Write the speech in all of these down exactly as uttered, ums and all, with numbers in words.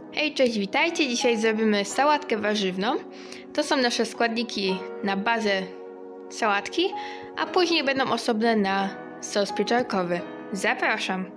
Hej, cześć, witajcie! Dzisiaj zrobimy sałatkę warzywną. To są nasze składniki na bazę sałatki, a później będą osobne na sos pieczarkowy. Zapraszam!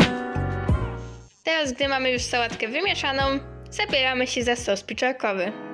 Teraz, gdy mamy już sałatkę wymieszaną, zabieramy się za sos pieczarkowy.